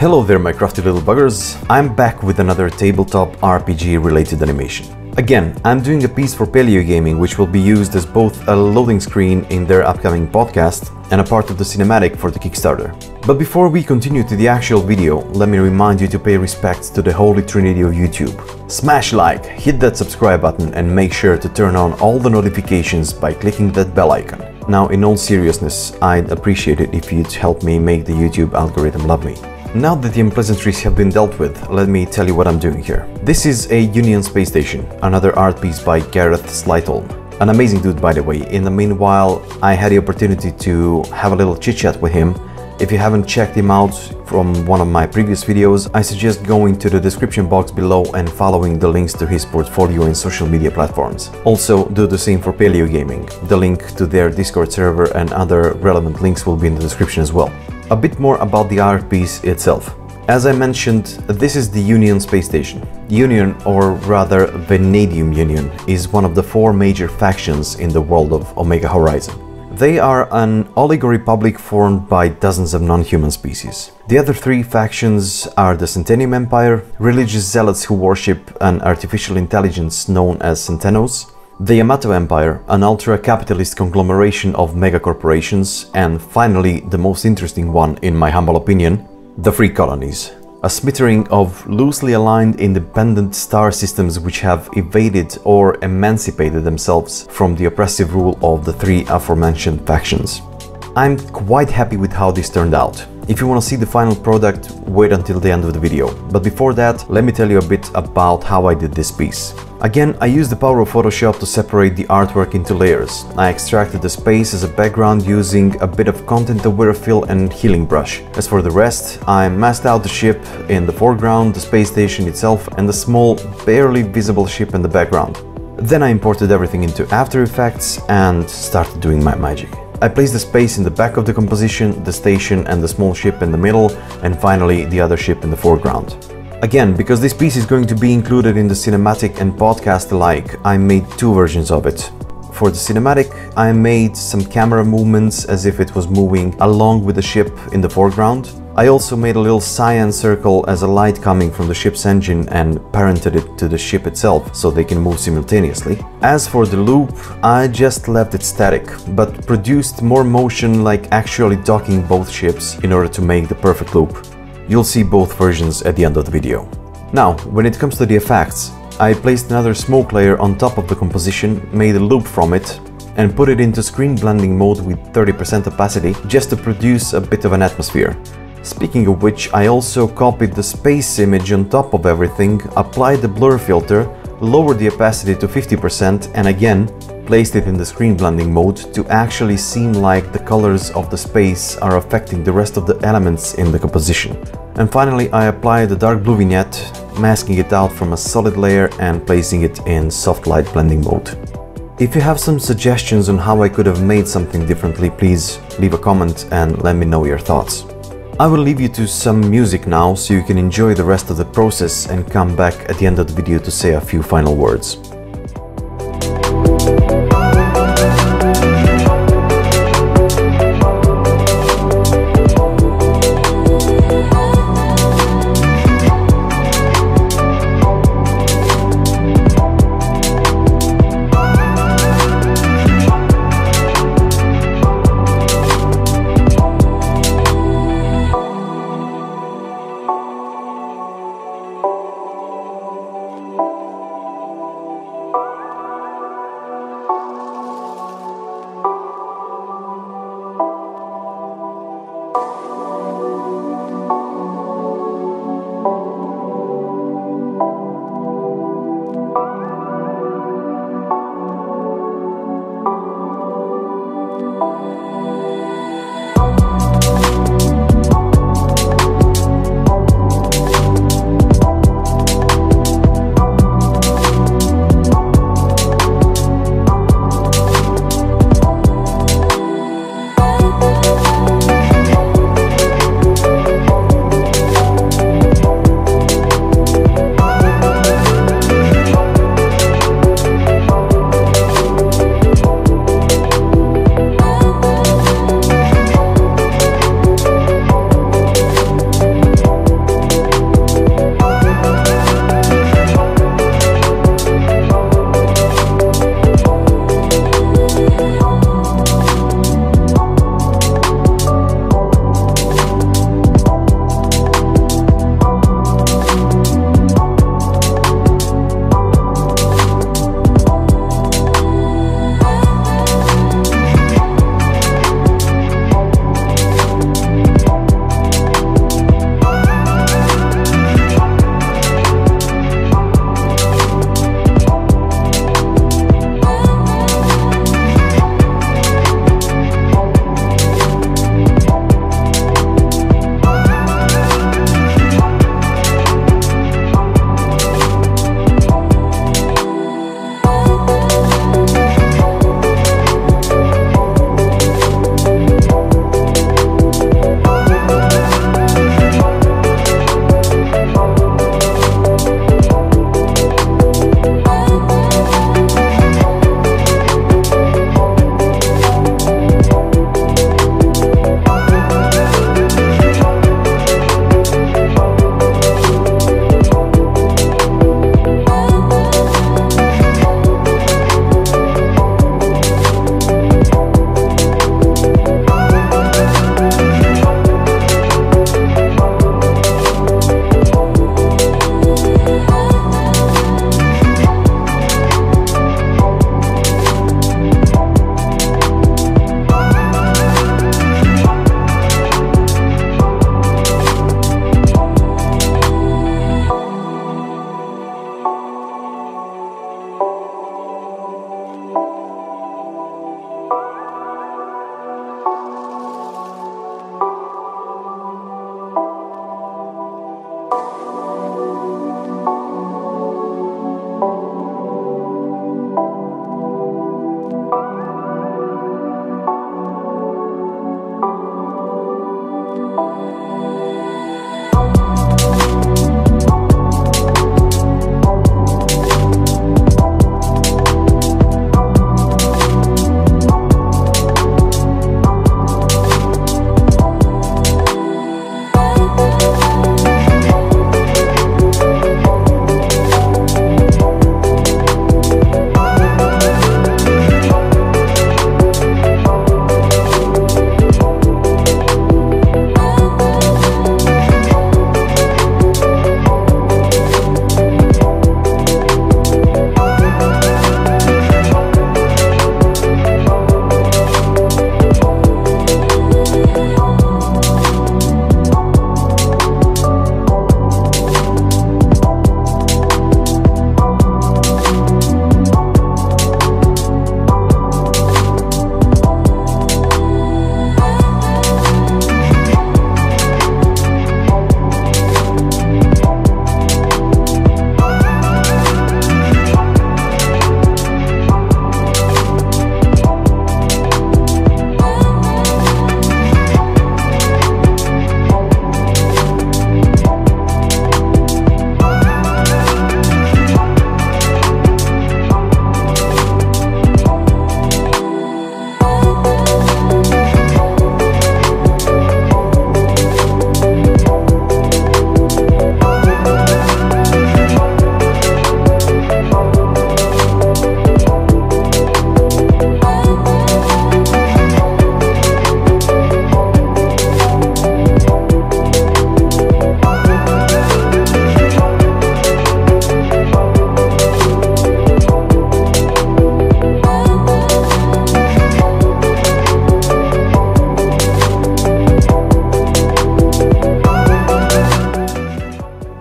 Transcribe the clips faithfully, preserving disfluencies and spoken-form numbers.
Hello there my crafty little buggers, I'm back with another tabletop R P G related animation. Again, I'm doing a piece for Paleo Gaming which will be used as both a loading screen in their upcoming podcast and a part of the cinematic for the Kickstarter. But before we continue to the actual video, let me remind you to pay respects to the holy trinity of YouTube. Smash like, hit that subscribe button and make sure to turn on all the notifications by clicking that bell icon. Now in all seriousness, I'd appreciate it if you'd help me make the YouTube algorithm love me. Now that the unpleasantries have been dealt with, let me tell you what I'm doing here. This is a Union Space Station, another art piece by Gareth Slightholm. An amazing dude, by the way. In the meanwhile, I had the opportunity to have a little chit chat with him. If you haven't checked him out from one of my previous videos, I suggest going to the description box below and following the links to his portfolio and social media platforms. Also, do the same for Paleo Gaming. The link to their Discord server and other relevant links will be in the description as well. A bit more about the art piece itself. As I mentioned, this is the Union Space Station. Union, or rather Vanadium Union, is one of the four major factions in the world of Omega Horizon. They are an oligorepublic formed by dozens of non-human species. The other three factions are the Centennium Empire, religious zealots who worship an artificial intelligence known as Centenos, the Yamato Empire, an ultra-capitalist conglomeration of megacorporations, and finally, the most interesting one in my humble opinion, the Free Colonies, a smattering of loosely aligned independent star systems which have evaded or emancipated themselves from the oppressive rule of the three aforementioned factions. I'm quite happy with how this turned out. If you want to see the final product, wait until the end of the video. But before that, let me tell you a bit about how I did this piece. Again, I used the power of Photoshop to separate the artwork into layers. I extracted the space as a background using a bit of content-aware fill and healing brush. As for the rest, I masked out the ship in the foreground, the space station itself, and the small, barely visible ship in the background. Then I imported everything into After Effects and started doing my magic. I placed the space in the back of the composition, the station and the small ship in the middle, and finally the other ship in the foreground. Again, because this piece is going to be included in the cinematic and podcast alike, I made two versions of it. For the cinematic, I made some camera movements as if it was moving along with the ship in the foreground. I also made a little cyan circle as a light coming from the ship's engine and parented it to the ship itself so they can move simultaneously. As for the loop, I just left it static, but produced more motion like actually docking both ships in order to make the perfect loop. You'll see both versions at the end of the video. Now, when it comes to the effects, I placed another smoke layer on top of the composition, made a loop from it, and put it into screen blending mode with thirty percent opacity just to produce a bit of an atmosphere. Speaking of which, I also copied the space image on top of everything, applied the blur filter, lowered the opacity to fifty percent and again placed it in the screen blending mode to actually seem like the colors of the space are affecting the rest of the elements in the composition. And finally, I applied the dark blue vignette, masking it out from a solid layer and placing it in soft light blending mode. If you have some suggestions on how I could have made something differently, please leave a comment and let me know your thoughts. I will leave you to some music now so you can enjoy the rest of the process and come back at the end of the video to say a few final words.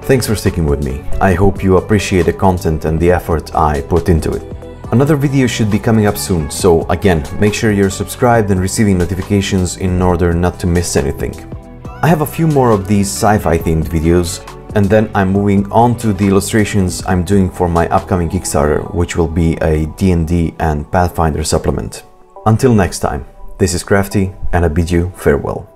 Thanks for sticking with me. I hope you appreciate the content and the effort I put into it. Another video should be coming up soon, so again, make sure you're subscribed and receiving notifications in order not to miss anything. I have a few more of these sci-fi themed videos, and then I'm moving on to the illustrations I'm doing for my upcoming Kickstarter, which will be a D and D and Pathfinder supplement. Until next time, this is Crafty, and I bid you farewell.